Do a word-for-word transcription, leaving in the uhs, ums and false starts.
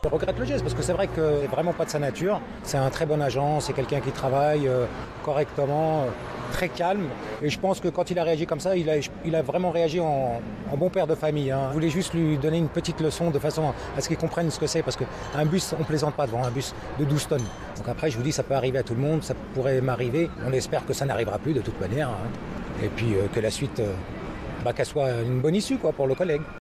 Je regrette le geste parce que c'est vrai que c'est vraiment pas de sa nature. C'est un très bon agent, c'est quelqu'un qui travaille euh, correctement, euh, très calme. Et je pense que quand il a réagi comme ça, il a, il a vraiment réagi en, en bon père de famille. Hein. Je voulais juste lui donner une petite leçon de façon à ce qu'il comprenne ce que c'est. Parce qu'un bus, on plaisante pas devant un bus de douze tonnes. Donc après, je vous dis, ça peut arriver à tout le monde, ça pourrait m'arriver. On espère que ça n'arrivera plus de toute manière. Hein. Et puis euh, que la suite, euh, bah, qu'elle soit une bonne issue quoi, pour le collègue.